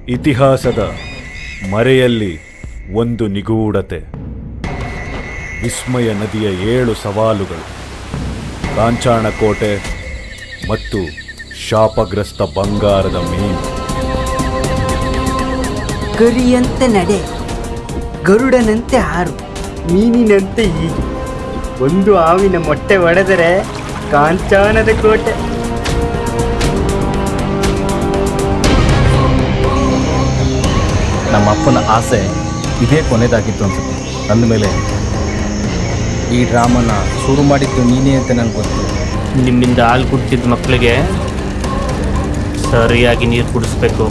ಇತಿಹಾಸದ ಮರೆಯಲ್ಲಿ ಒಂದು ನಿಗೂಢತೆ, ವಿಸ್ಮಯ ನದಿಯ 7 ಸವಾಲುಗಳು, ಕಾಂಚಾಣ ಕೋಟೆ ಮತ್ತು ಶಾಪಗ್ರಸ್ತ ಬಂಗಾರದ ಮೀನು. ಕರಿಯಂತೆ ನಡೆ, ಗರುಡನಂತೆ ಹಾರು, ಮೀನಿನಂತೆ ಈಜು, ಒಂದು ಹಾವಿನ ಮೊಟ್ಟೆ ಒಡೆದರೆ ಕಾಂಚಾಣದ ಕೋಟೆ. ನಮ್ಮ ಅಪ್ಪನ ಆಸೆ ಇದೇ ಕೊನೆಯದಾಗಿತ್ತು ಅನ್ಸುತ್ತೆ. ಅಂದಮೇಲೆ ಈ ಡ್ರಾಮನ ಶುರು ಮಾಡಿದ್ದು ನೀನೇ ಅಂತ ನನಗೆ ಗೊತ್ತು. ನಿಮ್ಮಿಂದ ಹಾಲು ಕುಡಿಸಿದ ಮಕ್ಕಳಿಗೆ ಸರಿಯಾಗಿ ನೀರು ಕುಡಿಸ್ಬೇಕು.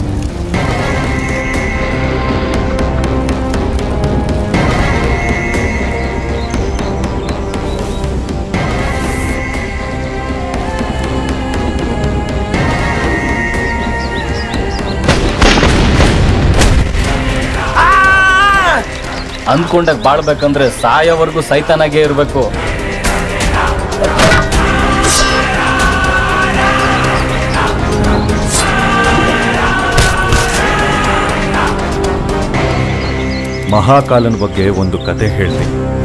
ಅಂದ್ಕೊಂಡಾಗ ಬಾಳ್ಬೇಕಂದ್ರೆ ಸಾಯೋವರೆಗೂ ಸೈತಾನಾಗೇ ಇರಬೇಕು. ಮಹಾಕಾಲನ ಬಗ್ಗೆ ಒಂದು ಕತೆ ಹೇಳ್ತೀನಿ.